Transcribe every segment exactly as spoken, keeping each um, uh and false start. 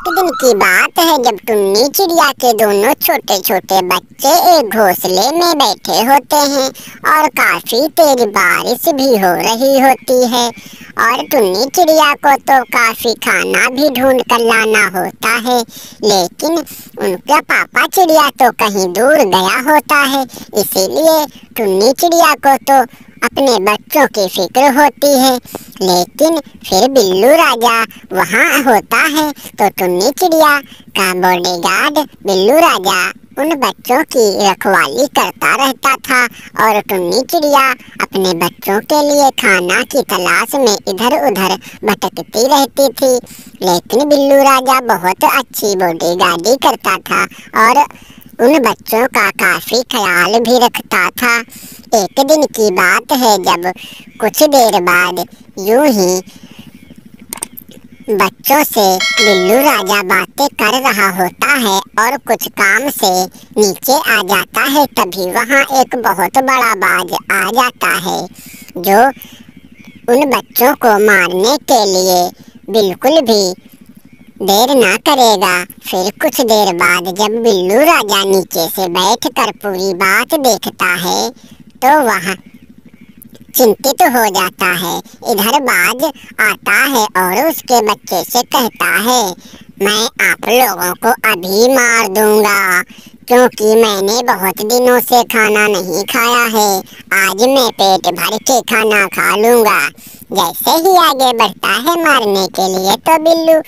एक दिन की बात है जब टुन्नी चिड़िया के दोनों छोटे छोटे बच्चे एक घोंसले में बैठे होते हैं और काफी तेज बारिश भी हो रही होती है। और टुन्नी चिड़िया को तो काफी खाना भी ढूंढ कर लाना होता है, लेकिन उनका पापा चिड़िया तो कहीं दूर गया होता है। इसीलिए टुन्नी चिड़िया को तो अपने बच्चों की फिक्र होती है। लेकिन फिर बिल्लू राजा वहाँ होता है तो टुन्नी चिड़िया का बॉडीगार्ड बिल्लू राजा उन बच्चों की रखवाली करता रहता था और टुन्नी चिड़िया अपने बच्चों के लिए खाना की तलाश में इधर उधर भटकती रहती थी। लेकिन बिल्लू राजा बहुत अच्छी बॉडीगार्डी करता था और उन बच्चों का काफी ख्याल भी रखता था। एक दिन की बात है जब कुछ देर बाद यूं ही बच्चों से बिल्लू राजा बातें कर रहा होता है और कुछ काम से नीचे आ जाता है। तभी वहाँ एक बहुत बड़ा बाज आ जाता है जो उन बच्चों को मारने के लिए बिल्कुल भी देर ना करेगा। फिर कुछ देर बाद जब बिल्लू राजा नीचे से बैठकर पूरी बात देखता है तो वह चिंतित हो जाता है। इधर बाज आता है और उसके बच्चे से कहता है, मैं आप लोगों को अभी मार दूंगा क्योंकि मैंने बहुत दिनों से खाना नहीं खाया है। आज मैं पेट भर के खाना खा लूंगा। जैसे ही आगे बढ़ता है मारने के लिए तो बिल्लू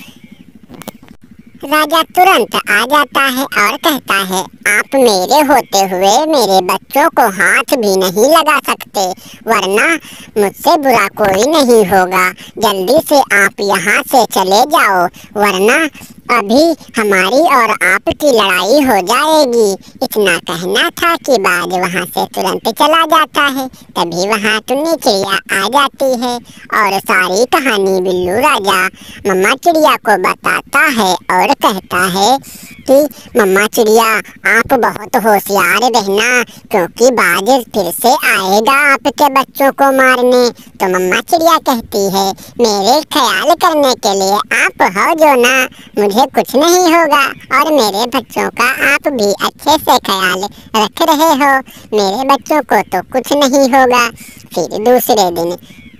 राजा तुरंत आ जाता है और कहता है, आप मेरे होते हुए मेरे बच्चों को हाथ भी नहीं लगा सकते, वरना मुझसे बुरा कोई नहीं होगा। जल्दी से आप यहाँ से चले जाओ, वरना अभी हमारी और आपकी लड़ाई हो जाएगी। इतना कहना था कि बाज वहाँ से तुरंत चला जाता है। तभी वहाँ टुन्नी चिड़िया आ जाती है और सारी कहानी बिल्लू राजा मम्मा चिड़िया को बताता है और कहता है कि मम्मा चिड़िया आप बहुत होशियार रहना क्योंकि बाज फिर से आएगा आपके बच्चों को मारने। तो मम्मा चिड़िया कहती है, मेरे ख्याल करने के लिए आप हो जो ना, मुझे कुछ नहीं होगा और मेरे बच्चों का आप भी अच्छे से ख्याल रख रहे हो। मेरे बच्चों को तो कुछ नहीं होगा। फिर दूसरे दिन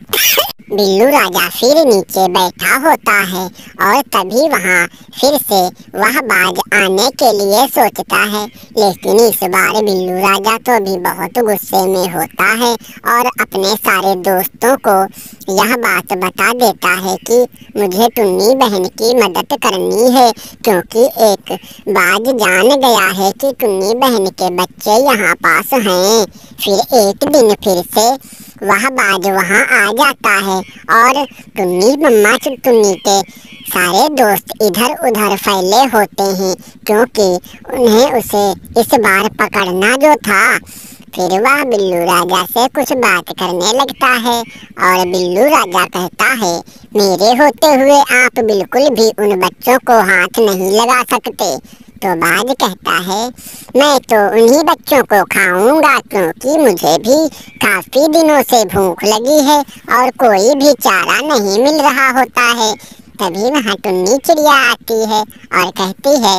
बिल्लू राजा फिर नीचे बैठा होता है और तभी वहाँ फिर से वह बाज आने के लिए सोचता है। लेकिन इस बार बिल्लू राजा तो भी बहुत गुस्से में होता है और अपने सारे दोस्तों को यह बात बता देता है कि मुझे टुन्नी बहन की मदद करनी है क्योंकि एक बाज जान गया है कि टुन्नी बहन के बच्चे यहाँ पास हैं। फिर एक दिन फिर से वह बाज वहाँ आ जाता है और टुन्नी मम्मा टुन्नी के सारे दोस्त इधर उधर फैले होते हैं क्योंकि उन्हें उसे इस बार पकड़ना जो था। फिर वह बिल्लू राजा से कुछ बात करने लगता है और बिल्लू राजा कहता है, मेरे होते हुए आप बिल्कुल भी उन बच्चों को हाथ नहीं लगा सकते। तो बाज कहता है, मैं तो उन्हीं बच्चों को खाऊंगा क्योंकि मुझे भी काफी दिनों से भूख लगी है और कोई भी चारा नहीं मिल रहा होता है। तभी वहाँ टुन्नी चिड़िया आती है और कहती है,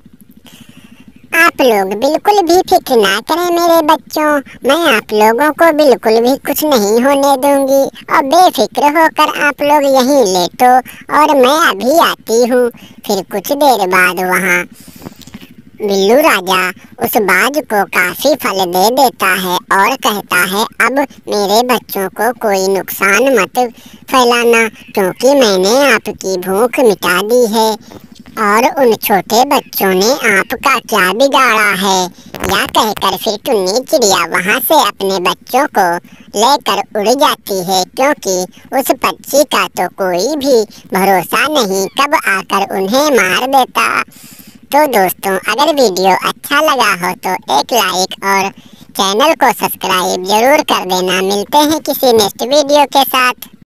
आप लोग बिल्कुल भी फिक्र ना करें मेरे बच्चों, मैं आप लोगों को बिल्कुल भी कुछ नहीं होने दूंगी और बेफिक्र होकर आप लोग यहीं लेटो और मैं अभी आती हूँ। फिर कुछ देर बाद वहाँ बिल्लू राजा उस बाज को काफी फल दे देता है और कहता है, अब मेरे बच्चों को कोई नुकसान मत फैलाना क्योंकि मैंने आपकी भूख मिटा दी है और उन छोटे बच्चों ने आपका क्या बिगाड़ा है। यह कहकर फिर टुन्नी चिड़िया वहाँ से अपने बच्चों को लेकर उड़ जाती है क्योंकि उस पक्षी का तो कोई भी भरोसा नहीं कब आकर उन्हें मार देता। तो दोस्तों, अगर वीडियो अच्छा लगा हो तो एक लाइक और चैनल को सब्सक्राइब जरूर कर देना। मिलते हैं किसी नेक्स्ट वीडियो के साथ।